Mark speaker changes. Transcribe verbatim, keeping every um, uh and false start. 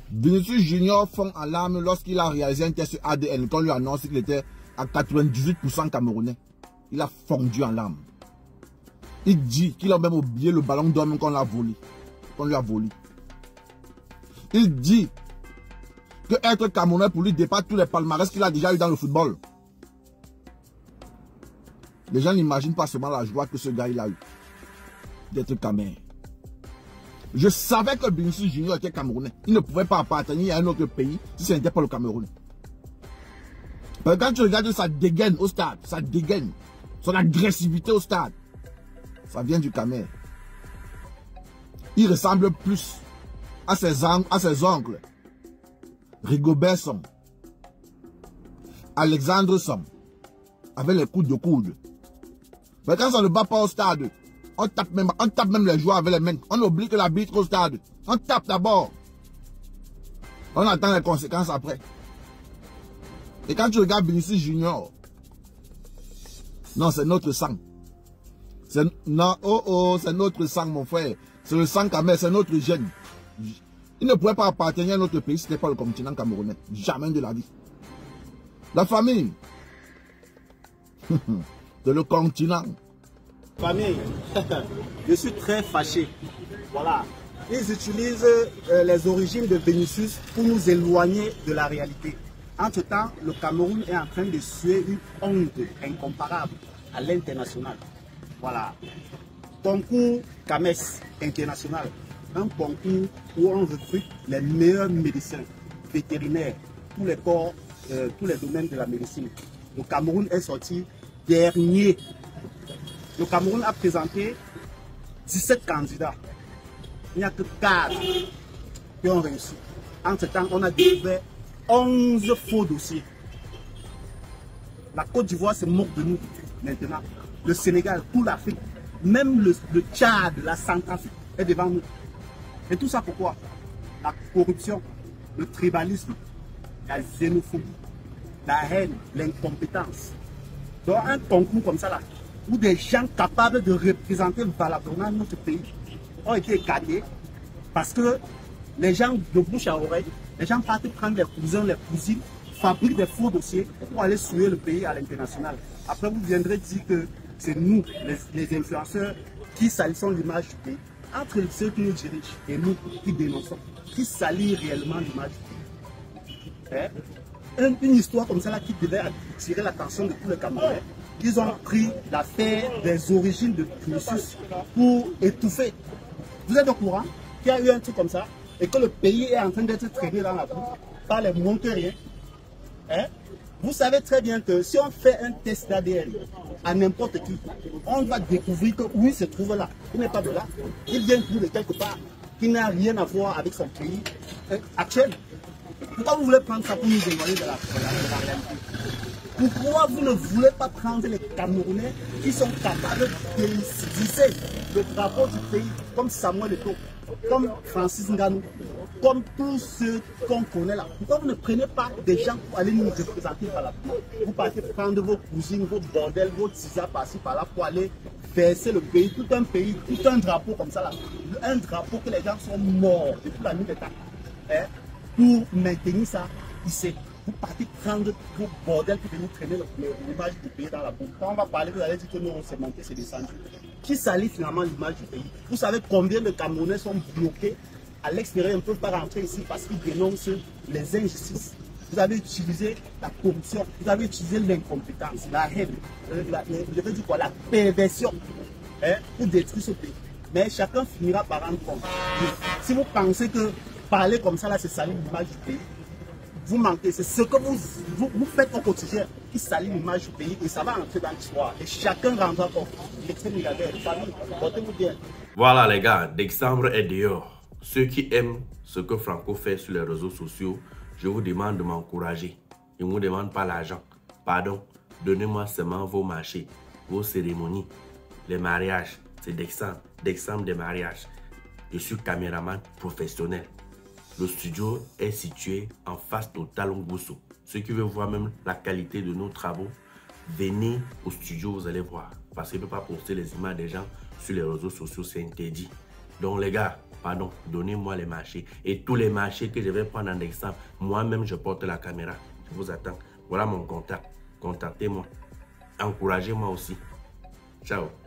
Speaker 1: Vinicius Junior fond en larmes lorsqu'il a réalisé un test A D N, qu'on lui annonce qu'il était à quatre-vingt-dix-huit pour cent camerounais. Il a fondu en larmes. Il dit qu'il a même oublié le ballon d'homme qu'on l'a volé. Qu'on lui a volé. Il dit que être camerounais pour lui dépasse tous les palmarès qu'il a déjà eu dans le football. Les gens n'imaginent pas seulement la joie que ce gars il a eu d'être camerounais. Je savais que Vinicius Junior était camerounais. Il ne pouvait pas appartenir à un autre pays si ce n'était pas le Cameroun. Parce que quand tu regardes sa dégaine au stade, sa dégaine, son agressivité au stade, ça vient du Cameroun. Il ressemble plus à ses, à ses oncles. Rigobert Song, Alexandre Song, avec les coudes de coude. Mais quand ça ne bat pas au stade, on tape même, on tape même les joueurs avec les mains. On oublie que l'arbitre au stade. On tape d'abord. On attend les conséquences après. Et quand tu regardes Vinicius Junior, non, c'est notre sang. Non, oh oh, c'est notre sang, mon frère. C'est le sang Cameroun, c'est notre gène. Il ne pourrait pas appartenir à notre pays si ce n'était pas le continent camerounais. Jamais de la vie. La famille, c'est le continent.
Speaker 2: Famille, je suis très fâché. Voilà. Ils utilisent euh, les origines de Vinicius pour nous éloigner de la réalité. Entre-temps, le Cameroun est en train de suer une honte incomparable à l'international. Voilà. Concours Cames international. Un concours où on recrute les meilleurs médecins, vétérinaires, tous les corps, euh, tous les domaines de la médecine. Le Cameroun est sorti dernier. Le Cameroun a présenté dix-sept candidats. Il n'y a que quatre qui ont réussi. Entre-temps, on a découvert onze faux dossiers. La Côte d'Ivoire se moque de nous maintenant. Le Sénégal, toute l'Afrique, même le, le Tchad, la Centrafrique est devant nous. Et tout ça pourquoi? La corruption, le tribalisme, la xénophobie, la haine, l'incompétence. Donc un concours comme ça là, où des gens capables de représenter valablement notre pays ont été écartés parce que les gens de bouche à oreille, les gens partent prendre les cousins, les cousines, fabriquent des faux dossiers pour aller suer le pays à l'international. Après vous viendrez dire que c'est nous, les, les influenceurs, qui salissons l'image du pays. Entre ceux qui nous dirigent et nous qui dénonçons, qui salissent réellement l'image du pays. Hein? Une, une histoire comme ça là qui devait attirer l'attention de tous les Camerounais. Ils ont pris l'affaire des origines de Vinicius pour étouffer. Vous êtes au courant qu'il y a eu un truc comme ça et que le pays est en train d'être traîné dans la boue par les monteriens. Hein? Vous savez très bien que si on fait un test d'A D N à n'importe qui, on va découvrir que oui, il se trouve là. Il n'est pas de là. Il vient de quelque part qui n'a rien à voir avec son pays actuel. Pourquoi vous voulez prendre ça pour nous éloigner de la, de la, de la réalité? Pourquoi vous ne voulez pas prendre les Camerounais qui sont capables de hisser le drapeau du pays, comme Samuel Eto'o, comme Francis Ngannou, comme tous ceux qu'on connaît là? Pourquoi vous ne prenez pas des gens pour aller nous représenter par là? Vous partez prendre vos cousines, vos bordels, vos tisas par-ci par-là pour aller verser le pays, tout un pays, tout un drapeau comme ça là. Un drapeau que les gens sont morts depuis la nuit des temps. Hein? Pour maintenir ça ici. Vous partez prendre vos bordels pour venir traîner l'image du pays dans la boue. Quand on va parler, vous allez dire que nous on s'est monté, c'est descendu. Qui salit finalement l'image du pays? Vous savez combien de Camerounais sont bloqués à l'extérieur, ils ne peuvent pas rentrer ici parce qu'ils dénoncent les injustices. Vous avez utilisé la corruption, vous avez utilisé l'incompétence, la haine, la, je veux dire quoi, la perversion, hein, pour détruire ce pays. Mais chacun finira par rendre compte. Si vous pensez que parler comme ça, là, c'est salir l'image du pays, vous mentez. C'est ce que vous, vous, vous faites au quotidien qui salit l'image du pays et ça va entrer dans l'histoire. Et chacun rendra compte. L'extrême milliardaire, famille, portez-vous bien.
Speaker 3: Voilà les gars, décembre est dehors. Ceux qui aiment ce que Franco fait sur les réseaux sociaux, je vous demande de m'encourager. Je ne vous demande pas l'argent. Pardon, donnez-moi seulement vos marchés, vos cérémonies, les mariages. C'est décembre, décembre des mariages. Je suis caméraman professionnel. Le studio est situé en face au Talon Bousso. Ceux qui veulent voir même la qualité de nos travaux, venez au studio, vous allez voir. Parce qu'il ne peut pas poster les images des gens sur les réseaux sociaux, c'est interdit. Donc les gars, pardon, donnez-moi les marchés. Et tous les marchés que je vais prendre en exemple, moi-même, je porte la caméra. Je vous attends. Voilà mon contact. Contactez-moi. Encouragez-moi aussi. Ciao.